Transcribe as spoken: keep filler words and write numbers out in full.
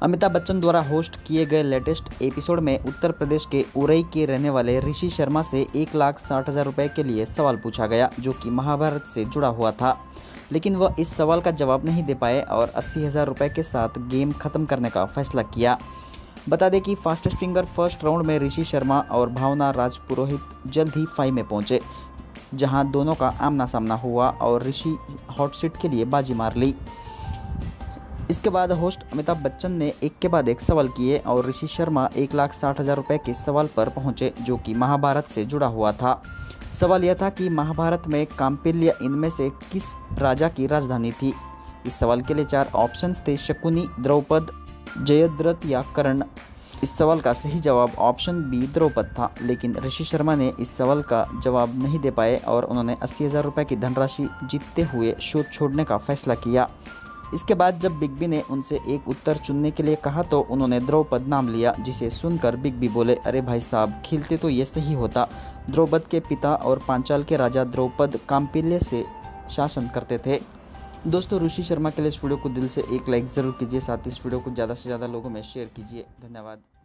अमिताभ बच्चन द्वारा होस्ट किए गए लेटेस्ट एपिसोड में उत्तर प्रदेश के उरई के रहने वाले ऋषि शर्मा से एक लाख साठ हज़ार रुपये के लिए सवाल पूछा गया, जो कि महाभारत से जुड़ा हुआ था। लेकिन वह इस सवाल का जवाब नहीं दे पाए और अस्सी हज़ार रुपये के साथ गेम खत्म करने का फैसला किया। बता दें कि फास्टेस्ट फिंगर फर्स्ट राउंड में ऋषि शर्मा और भावना राजपुरोहित जल्द ही फाइव में पहुंचे, जहां दोनों का आमना सामना हुआ और ऋषि हॉट सीट के लिए बाजी मार ली। इसके बाद होस्ट अमिताभ बच्चन ने एक के बाद एक सवाल किए और ऋषि शर्मा एक लाख साठ हज़ार रुपये के सवाल पर पहुंचे, जो कि महाभारत से जुड़ा हुआ था। सवाल यह था कि महाभारत में काम्पिल्य इनमें से किस राजा की राजधानी थी। इस सवाल के लिए चार ऑप्शंस थे: शकुनी, द्रौपद, जयद्रथ या कर्ण। इस सवाल का सही जवाब ऑप्शन बी द्रौपद था, लेकिन ऋषि शर्मा ने इस सवाल का जवाब नहीं दे पाए और उन्होंने अस्सी हज़ार रुपये की धनराशि जीतते हुए शो छोड़ने का फैसला किया। इसके बाद जब बिग बी ने उनसे एक उत्तर चुनने के लिए कहा तो उन्होंने द्रौपद नाम लिया, जिसे सुनकर बिग बी बोले, अरे भाई साहब, खेलते तो ये सही होता। द्रौपद के पिता और पांचाल के राजा द्रौपद काम्पिल्य से शासन करते थे। दोस्तों, ऋषि शर्मा के लिए इस वीडियो को दिल से एक लाइक ज़रूर कीजिए, साथ ही इस वीडियो को ज़्यादा से ज़्यादा लोगों में शेयर कीजिए। धन्यवाद।